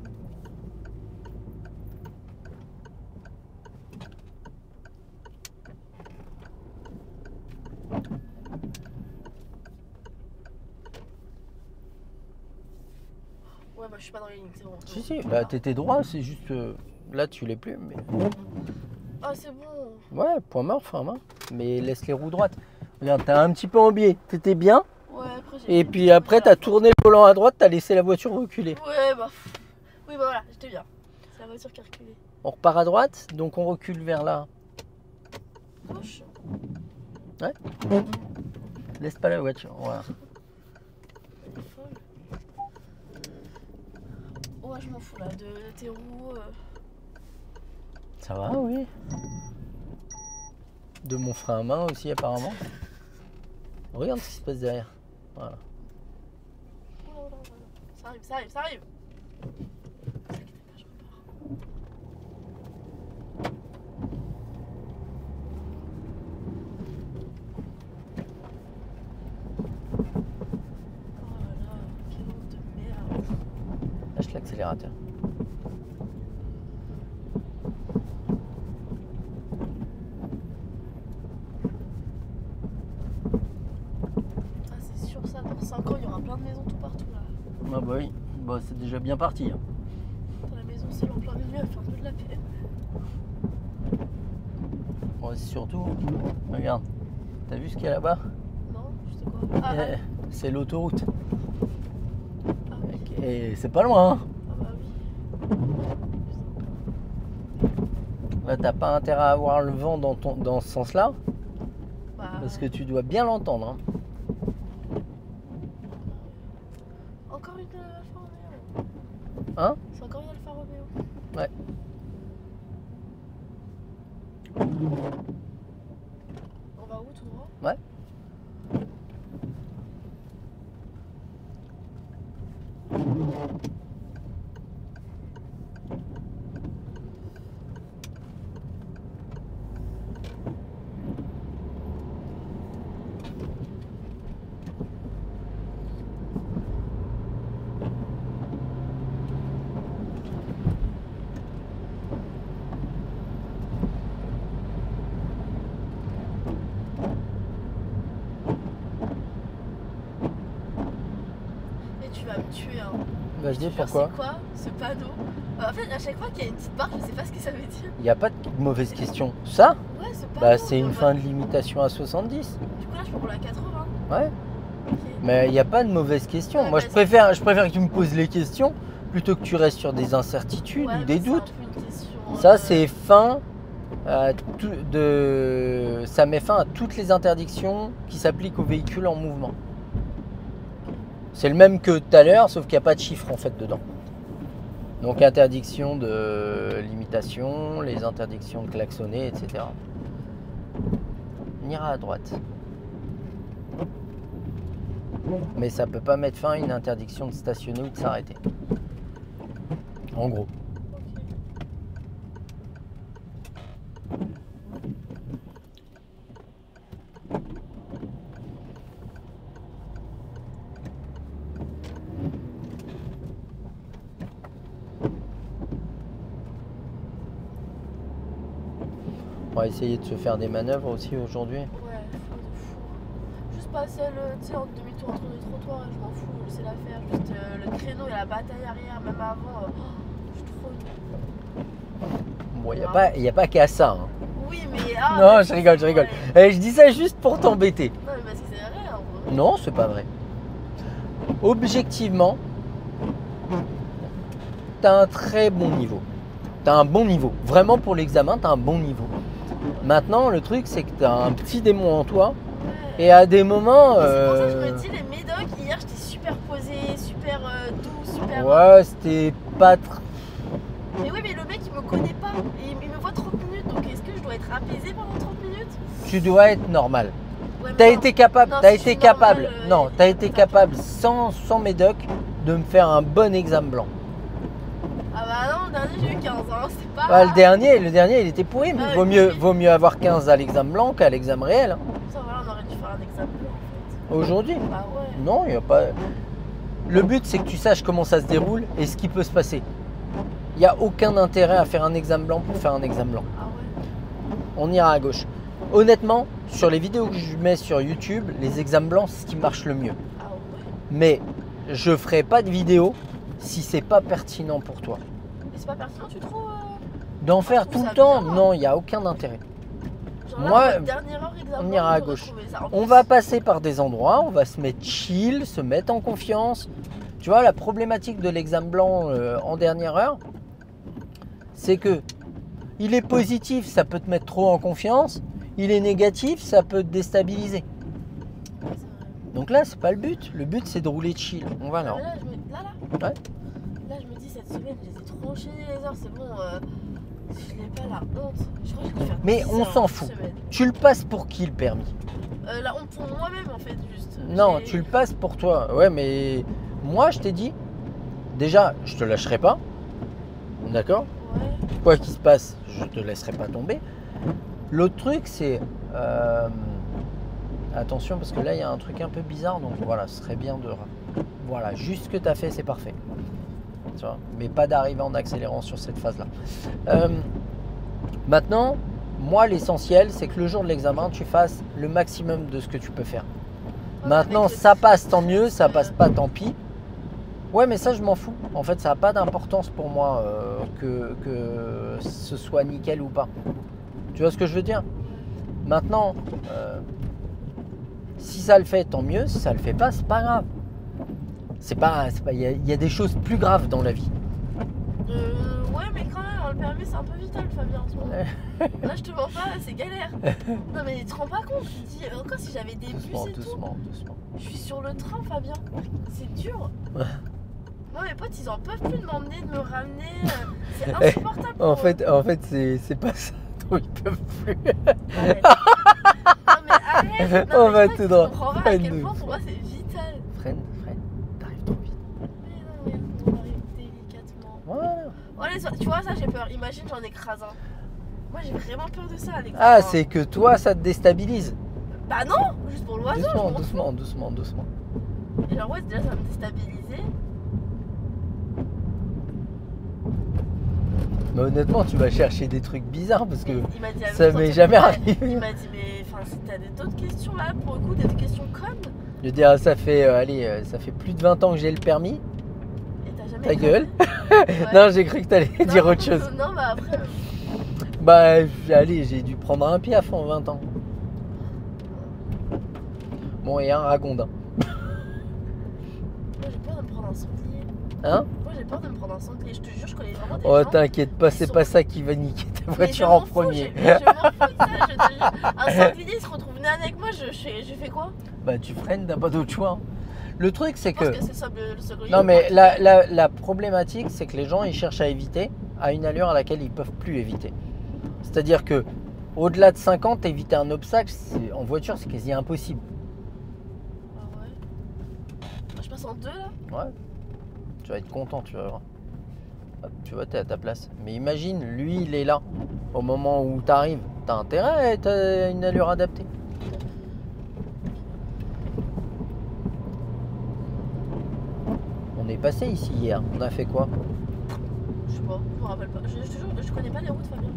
Ouais, bah je suis pas dans les lignes, c'est bon. Si, si, bah t'étais droit, c'est juste... là, tu l'es plus, mais... Ah, c'est bon. Ouais, point mort, frein à main. Mais laisse les roues droites. Regarde, t'as un petit peu en biais. T'étais bien. Ouais, après j'ai. Et puis après, t'as tourné le volant à droite, t'as laissé la voiture reculer. Ouais, bah. Oui, bah voilà, j'étais bien. C'est la voiture qui a reculé. On repart à droite, donc on recule vers là. Gauche. Laisse pas la voiture, voilà. Elle est folle. Ouais, je m'en fous là, de tes roues. Ça va, oui. De mon frein à main aussi, apparemment. Regarde ce qui se passe derrière. Voilà. Oh là là là là. Ça arrive, ça arrive, ça arrive. T'inquiète pas, je repars. Oh là là, quelle honte de merde. Lâche l'accélérateur. Ah, c'est sûr, ça, dans 5 ans, il y aura plein de maisons tout partout là. Ah bah oui, bah, c'est déjà bien parti. Hein. Dans la maison seule en plein milieu, elle fait un peu de la peine. Bon, c'est surtout, regarde, t'as vu ce qu'il y a là-bas? Non, je sais quoi. Ah, ah, C'est l'autoroute. ah oui. Et c'est pas loin. Hein. Ah bah oui. Là, t'as pas intérêt à avoir le vent dans ce sens-là, Bah, parce que tu dois bien l'entendre. Hein. encore une Alfa Romeo. Hein? C'est encore une Alfa Romeo. Ouais. On va où tout droit? Ouais. Et tu vas me tuer, hein. Bah, je dis Genre, pourquoi? c'est quoi ce panneau? En fait, à chaque fois qu'il y a une petite barre, je sais pas ce que ça veut dire. Il n'y a pas de mauvaise question. Ça? Ouais, ce panneau. Bah, c'est une genre, fin de limitation à 70. Du coup, là, je peux rouler à 80. Ouais. Ok. Mais il n'y a pas de mauvaise question. Ouais, Moi, bah, je préfère que tu me poses les questions plutôt que tu restes sur des incertitudes Ouais, ou mais des c'est un doutes. peu une question, Ça, c'est fin ça met fin à toutes les interdictions qui s'appliquent aux véhicules en mouvement. C'est le même que tout à l'heure, sauf qu'il n'y a pas de chiffre en fait dedans. Donc interdiction de limitation, les interdictions de klaxonner, etc. On ira à droite. Mais ça peut pas mettre fin à une interdiction de stationner ou de s'arrêter. En gros. On va essayer de se faire des manœuvres aussi aujourd'hui. Ouais, juste passer en demi-tour entre les trottoirs, je m'en fous, je sais la faire. Juste le créneau et la bataille arrière, même avant, je suis trop nulle. Bon, il n'y a pas qu'à ça. Hein. Oui, mais. Non, je rigole. Ouais. Je dis ça juste pour t'embêter. Non, mais parce que c'est vrai, en vrai. Non, c'est pas vrai. Objectivement, t'as un très bon niveau. T'as un bon niveau. Vraiment pour l'examen, t'as un bon niveau. Maintenant, le truc, c'est que t'as un petit démon en toi. Ouais. Et à des moments. C'est pour ça que je me dis, les médocs, hier, j'étais super posé, super doux, super. Ouais, c'était pas très. Mais oui, mais le mec, il me connaît pas. Et il me voit 30 minutes. Donc, est-ce que je dois être apaisé pendant 30 minutes? Tu dois être normal. Ouais, T'as non. été capable, Non, t'as si été je suis capable, normale, non, t'as été capable sans médoc de me faire un bon examen blanc. Ah bah non, le dernier, j'ai eu 15 ans. C'est pas. Ah, le dernier, il était pourri, mais Ah, vaut mieux avoir 15 à l'examen blanc qu'à l'examen réel. Hein. Ça, voilà, on aurait dû faire un examen blanc, en fait. Aujourd'hui, Bah ouais. non, il n'y a pas. Le but, c'est que tu saches comment ça se déroule et ce qui peut se passer. Il n'y a aucun intérêt à faire un examen blanc pour faire un examen blanc. Ah ouais. On ira à gauche. Honnêtement, sur les vidéos que je mets sur YouTube, les examens blancs, c'est ce qui marche le mieux. Ah ouais. Mais je ferai pas de vidéo si c'est pas pertinent pour toi. Mais c'est pas pertinent, tu trouves D'en je faire trouve tout ça le temps, bien. non, il n'y a aucun intérêt. Genre Moi, là, dernière heure, examen on blanc, ira à j'aurais gauche. trouvé ça. En On plus, va passer par des endroits, on va se mettre chill, se mettre en confiance. Tu vois, la problématique de l'examen blanc en dernière heure, c'est que il est positif, ça peut te mettre trop en confiance. Il est négatif, ça peut te déstabiliser. c'est vrai. Donc là, c'est pas le but. Le but, c'est de rouler chill. On va là. Mais là, Ouais. là, je me dis, cette semaine, je les ai trop enchaînés les heures, c'est bon. Si je l'ai pas, la honte. Je crois que je vais faire Mais 10 on heures s'en en fout. semaine. Tu le passes pour qui le permis? La honte pour moi-même, en fait, juste. Non, J'ai- tu le passes pour toi. Ouais, mais moi, je t'ai dit, déjà, je te lâcherai pas. D'accord? Ouais. Quoi qu'il se passe, je te laisserai pas tomber. L'autre truc, c'est attention parce que là, il y a un truc un peu bizarre. Donc voilà, ce serait bien de voilà, juste ce que tu as fait, c'est parfait. Tu vois, mais pas d'arriver en accélérant sur cette phase-là. Maintenant, moi, l'essentiel, c'est que le jour de l'examen, tu fasses le maximum de ce que tu peux faire. Ouais, Maintenant, avec le ça stress, passe, tant mieux, ça passe pas, tant pis. Ouais, mais ça, je m'en fous. En fait, ça n'a pas d'importance pour moi que ce soit nickel ou pas. Tu vois ce que je veux dire? Maintenant, si ça le fait, tant mieux. Si ça le fait pas, c'est pas grave. Il y a des choses plus graves dans la vie. Ouais, mais quand même, le permis, c'est un peu vital, Fabien, en ce moment. Là, je te mens pas, c'est galère. Non, mais tu te rends pas compte, tu te dis, encore si j'avais des bus Doucement, et tout. doucement. Je suis sur le train, Fabien. C'est dur. Moi, mes potes, ils en peuvent plus de m'emmener, de me ramener. C'est insupportable. En pour eux. fait, c'est pas ça dont ils peuvent plus. Arrête. Non, mais arrête. Non, On mais va je crois tout que droit. tu comprends pas à Freine-nous. quel point pour moi c'est vital. Freine, t'arrives trop vite. Mais non, mais on arrive délicatement. Voilà. Oh, tu vois, ça, j'ai peur. Imagine, j'en écrase un. Moi, j'ai vraiment peur de ça, Alex. Ah, c'est que toi, ça te déstabilise. Bah non, juste pour l'oiseau. je m'en fous. Doucement. Et genre, ouais, déjà, ça va me déstabiliser. Mais honnêtement, tu vas chercher des trucs bizarres parce que Il m'a dit, ah, ça mais m'est attends, jamais ouais. arrivé. Il m'a dit, mais enfin, si t'as d'autres questions là, pour le coup, des questions connes, Je veux dire, ça fait plus de 20 ans que j'ai le permis. et t'as jamais. Ta gueule. Ouais. Non, j'ai cru que t'allais Non, dire autre chose. Non, bah après. Bah, allez, j'ai dû prendre un piaf en 20 ans. Bon, et un ragondin. Moi, j'ai peur de me prendre un sanglier. Hein? Moi, j'ai peur de me prendre un sanglier. Je te jure, je connais vraiment des Oh, gens. t'inquiète pas, c'est sont- pas ça qui va niquer ta Mais voiture je en m'en fous, premier. Je m'en fous de ça, je te jure. Un sanglier il se retrouve né avec moi, je fais quoi? Bah, tu freines, t'as pas d'autre choix. Hein. Le truc, c'est Je pense que... que c'est ça le secret. Non, mais la problématique, c'est que les gens, ils cherchent à éviter à une allure à laquelle ils peuvent plus éviter. C'est-à-dire que au-delà de 50, éviter un obstacle, en voiture, c'est quasi impossible. Ah ouais. Je passe en 2 là. Ouais. Tu vas être content, tu vas voir. Hop, tu vois, t'es à ta place. Mais imagine, lui, il est là. Au moment où t'arrives, t'as intérêt à être à une allure adaptée. On est passé ici hier. On a fait quoi? Je sais pas, je me rappelle pas. Je connais pas les routes, Fabien.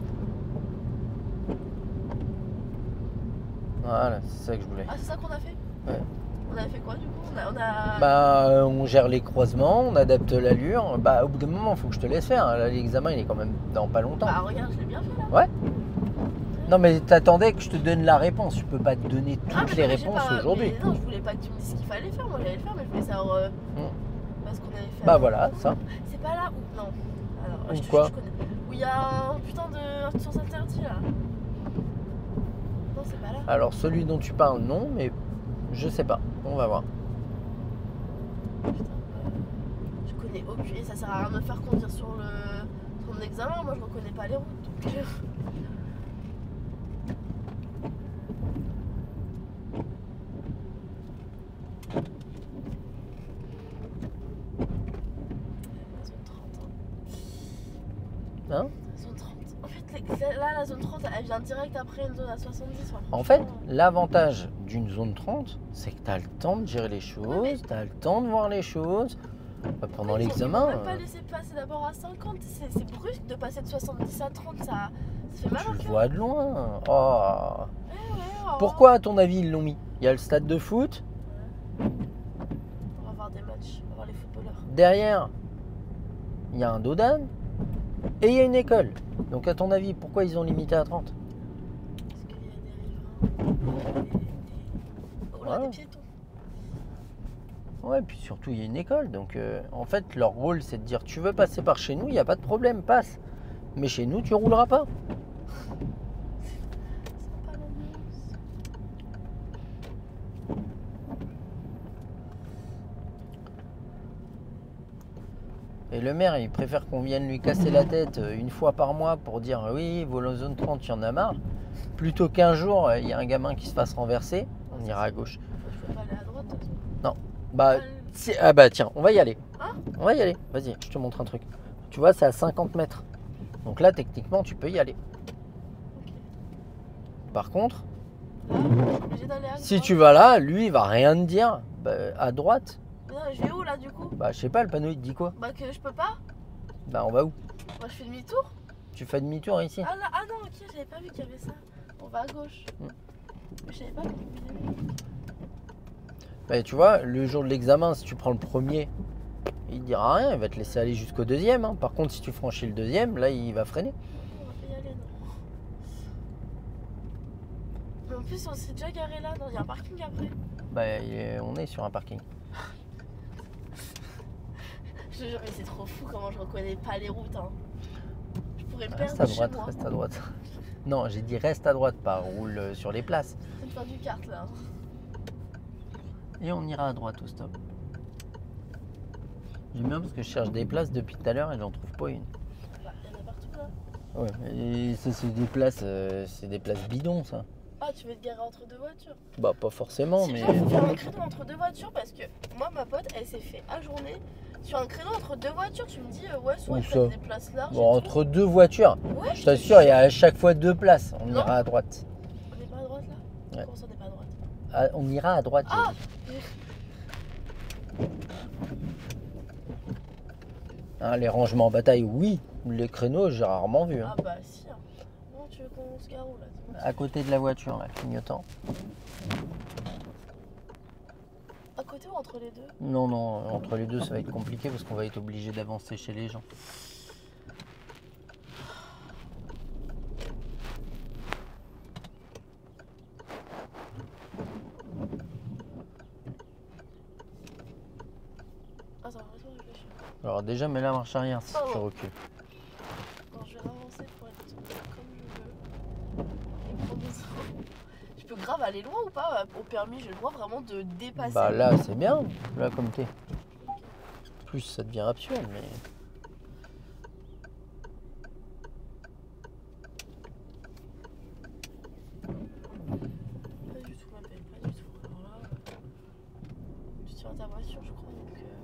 Voilà, c'est ça que je voulais. Ah, c'est ça qu'on a fait? Ouais. On avait fait quoi du coup? On a... Bah, on gère les croisements, on adapte l'allure. Bah, au bout d'un moment, il faut que je te laisse faire. Là, l'examen, il est quand même dans pas longtemps. Bah, regarde, je l'ai bien fait là. Ouais. Non, mais t'attendais que je te donne la réponse. Je peux pas te donner Ah, toutes mais les j'ai réponses pas- aujourd'hui. mais non, je voulais pas que tu me dises ce qu'il fallait faire. Moi, j'allais le faire, mais je voulais savoir ce qu'on avait fait. Bah voilà, ça. C'est pas là où. Non. Alors, Où je te quoi jure, je connais. Où il y a un putain de sens interdit là. Non, c'est pas là. Alors, celui dont tu parles, non, mais je sais pas. On va voir. Putain, je connais aucune. Et ça sert à rien de me faire conduire sur mon examen. Moi, je reconnais pas les routes. Donc, la zone 30. Hein? La zone 30. En fait, là, la zone 30, elle vient direct après une zone à 70. Enfin, En fait, franchement, l'avantage d'une zone 30, c'est que tu as le temps de gérer les Ouais, choses, mais- tu as le temps de voir les choses. Pendant Ils l'examen, m'ont même pas laissé passer d'abord à 50. C'est brusque de passer de 70 à 30. Ça fait mal tu au le cœur. vois de loin. Oh. Ouais, oh. Pourquoi, à ton avis, ils l'ont mis? Il y a le stade de foot. On va voir des matchs. On va voir les footballeurs. Derrière, il y a un dodan. Et il y a une école. Donc, à ton avis, pourquoi ils ont limité à 30? Parce qu'il y a des riverains. Oh là, Ouais. des piétons. Ouais, puis surtout, il y a une école. Donc, en fait, leur rôle, c'est de dire tu veux passer par chez nous, il n'y a pas de problème, passe. Mais chez nous, tu rouleras pas. C'est pas l'ambiance. Et le maire, il préfère qu'on vienne lui casser la tête une fois par mois pour dire oui, vos zone 30, il y en a marre. Plutôt qu'un jour, il y a un gamin qui se fasse renverser, on ira à gauche. Je peux pas aller à droite. De toute façon. Bah, ah bah tiens, on va y aller. Hein? On va y aller. Vas-y, je te montre un truc. Tu vois, c'est à 50 mètres. Donc là, techniquement, tu peux y aller. Ok. Par contre, Là, je suis obligée d'aller à si droite. tu vas là, lui, il va rien te dire. Bah, à droite, Mais non, je vais où là du coup? bah je sais pas, le panneau il te dit quoi? Bah, que je peux pas? Bah on va où? Bah, je fais demi-tour. Tu fais demi-tour ici. Ah, là, ah non, ok, j'avais pas vu qu'il y avait ça. On va à gauche. Mm. Mais je savais pas depuis le début. Bah, tu vois, le jour de l'examen, si tu prends le premier, il te dira rien, il va te laisser aller jusqu'au deuxième. Hein. Par contre, si tu franchis le deuxième, là, il va freiner. On va pas y aller, non. Mais en plus, on s'est déjà garé là. Non, il y a un parking après. Bah, on est sur un parking. Je te jure, mais c'est trop fou comment je reconnais pas les routes. Hein. Je pourrais me Reste perdre à chez droite, moi. reste à droite. Non, j'ai dit reste à droite, pas roule sur les places. C'est une fin du kart là. Et on ira à droite au stop. J'aime bien parce que je cherche des places depuis tout à l'heure et j'en trouve pas une. Bah, il y en a partout là. Ouais, et ça c'est des places bidons ça. Ah, tu veux te garer entre deux voitures? Bah pas forcément, C'est mais bien, il faut faire un créneau entre deux voitures parce que moi, ma pote, elle s'est fait à journée sur un créneau entre deux voitures. Tu me dis, ouais, soit Où il ça? fait des places larges. et bon, tout. entre deux voitures. Ouais, Je t'assure, il y a à chaque fois deux places. On Non. ira à droite. On n'est pas à droite là? Ouais. Comment ça, on n'est pas à droite? Ah, on ira à droite. j'ai Ah! dit. Hein, les rangements en bataille, oui. Les créneaux, j'ai rarement vu. Hein. Ah, bah si. Hein. Non, tu veux qu'on se gare où là? Dis-moi. À côté de la voiture, là, clignotant. À côté ou entre les deux? Non, non, entre les deux, ça va être compliqué parce qu'on va être obligé d'avancer chez les gens. Attends, laisse-moi réfléchir. Alors déjà, mets la marche arrière si Oh. tu recules. Non, je vais avancer pour être comme je veux. Et prendre des infos. Je peux peux grave aller loin ou pas? Au permis, j'ai le droit vraiment de dépasser. Bah là, c'est bien. Là, comme t'es. Plus, ça devient absurde, mais... Pas du tout, m'appelle pas du tout. Alors là, tu tiens à ta voiture, je crois.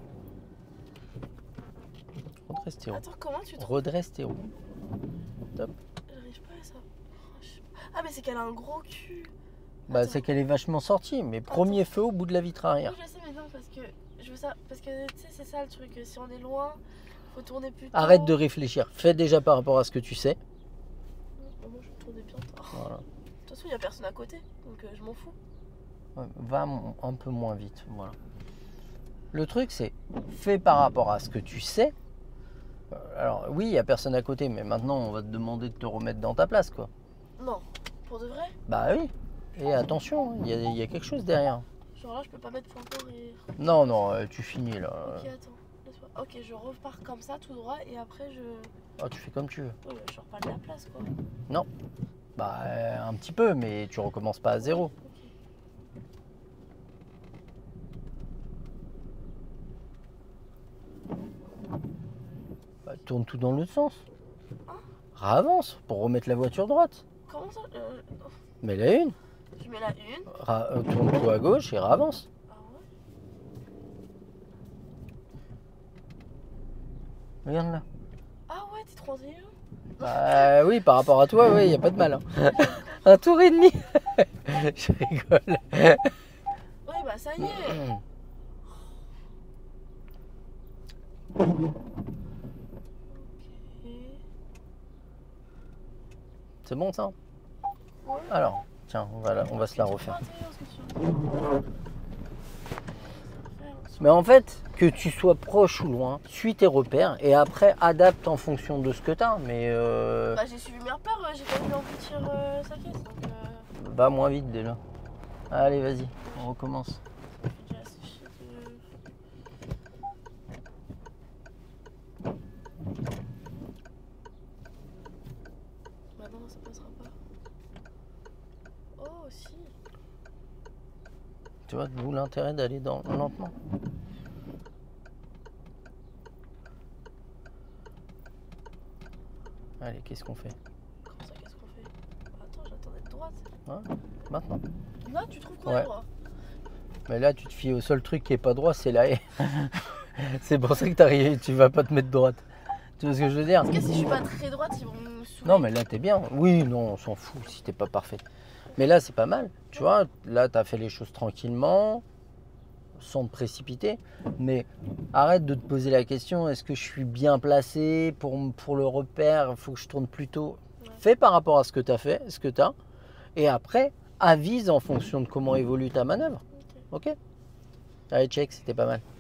Donc, Redresse tes roues. attends, comment tu te... Redresse tes roues. Top. J'arrive pas à ça. Oh, je sais pas. Ah, mais c'est qu'elle a un gros cul. Bah, Attends. c'est qu'elle est vachement sortie, mais premier feu au bout de la vitre arrière. Oui, je sais, mais non, parce que je veux ça. Parce que tu sais, c'est ça le truc. Si on est loin, faut tourner plus tôt. Arrête de réfléchir. Fais déjà par rapport à ce que tu sais. Moi, je vais tourner bientôt. Voilà. De toute façon, il n'y a personne à côté. Donc, je m'en fous. Ouais, va un peu moins vite. Voilà. Le truc, c'est fais par rapport à ce que tu sais. Alors, oui, il n'y a personne à côté, mais maintenant, on va te demander de te remettre dans ta place, quoi. Non, pour de vrai. Bah oui. Et attention, il y a quelque chose derrière. Genre là, je peux pas mettre point courir. Non, non, tu finis là. Ok, attends. Laisse-moi. Ok, je repars comme ça, tout droit, et après, je. Oh, tu fais comme tu veux. Ouais, je sors pas de la place, quoi. Non. Bah, un petit peu, mais tu recommences pas à zéro. Ok. Bah, tourne tout dans l'autre sens. Hein? Avance pour remettre la voiture droite. Comment ça Mets la une. Je mets la une. Tourne tout à gauche et avance. Ah ouais? Regarde là. Ah ouais, t'es trop intelligent. Bah oui, par rapport à toi, oui, il n'y a pas de mal. Hein. Un tour et demi. Je rigole. Oui, bah ça y est. Ok. C'est bon ça? Ouais. Alors, tiens, on va se la refaire. Mais en fait, que tu sois proche ou loin, suis tes repères et après adapte en fonction de ce que tu as. Mais Bah j'ai suivi mes repères, j'ai pas voulu emboutir sa caisse, donc va moins vite déjà. Allez, vas-y, on recommence. ça fait déjà assez chier de... Bah non, ça passera pas. Oh si. Tu vois, d'où l'intérêt d'aller lentement. Allez, qu'est-ce qu'on fait? Comment ça, qu'est-ce qu'on fait? Bah, attends, j'attends d'être droite. Ouais, maintenant. Là, tu trouves qu'on Ouais. est droit? Mais là, tu te fies au seul truc qui est pas droit, c'est la haie. C'est pour ça que tu vas pas te mettre droite. Tu vois ce que je veux dire? Parce que si je suis pas très droite, ils vont me saouler. Non, mais là, t'es bien. Oui, non, on s'en fout si t'es pas parfait. Mais là, c'est pas mal. Tu vois, là, t'as fait les choses tranquillement, sans te précipiter. Mais arrête de te poser la question, est-ce que je suis bien placé pour le repère? Il faut que je tourne plus tôt. Ouais. Fais par rapport à ce que t'as fait, ce que t'as. Et après, avise en fonction de comment évolue ta manœuvre. Ok. Ok? Allez, check, c'était pas mal.